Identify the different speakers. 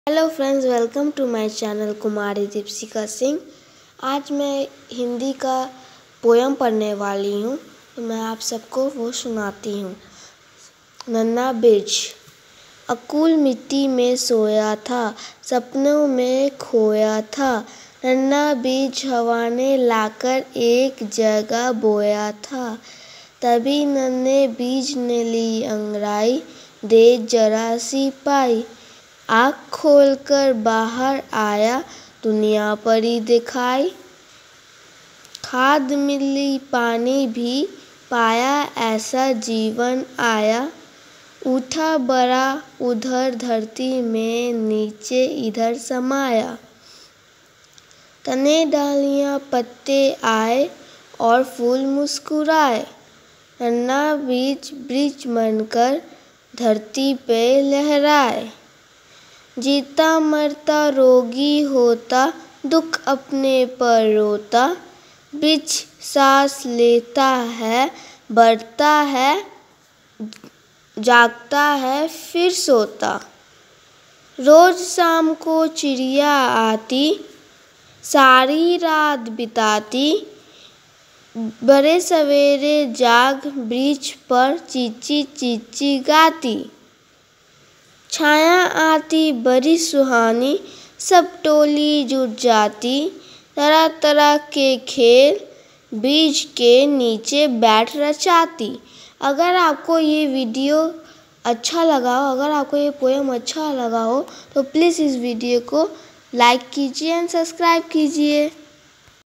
Speaker 1: Hello friends, welcome to my channel Kumari Deepshika Singh. आज मैं हिंदी का पोयम पढ़ने वाली हूँ, तो मैं आप सबको वो सुनाती हूँ। नन्हा बीज। अकुल मिट्टी में सोया था, सपनों में खोया था। नन्हा बीज हवा ने लाकर एक जगह बोया था। तभी नन्हे बीज ने ली अंगड़ाई, दे जरा सी पाई। आँख खोलकर बाहर आया, दुनिया परी दिखाई। खाद मिली, पानी भी पाया, ऐसा जीवन आया। उठा बड़ा उधर धरती में, नीचे इधर समाया। तने डालियाँ पत्ते आए और फूल मुस्कुराए। नन्हा बीज वृक्ष बनकर धरती पे लहराए। जीता मरता रोगी होता, दुख अपने पर रोता। वृक्ष सांस लेता है, बढ़ता है, जागता है, फिर सोता। रोज शाम को चिड़िया आती, सारी रात बिताती। बड़े सवेरे जाग वृक्ष पर चींची चींची गाती। छाया आती बड़ी सुहानी, सब टोली जुट जाती। तरह तरह के खेल बीज के नीचे बैठ रचाती। अगर आपको ये वीडियो अच्छा लगा हो, अगर आपको ये पोएम अच्छा लगा हो, तो प्लीज़ इस वीडियो को लाइक कीजिए एंड सब्सक्राइब कीजिए।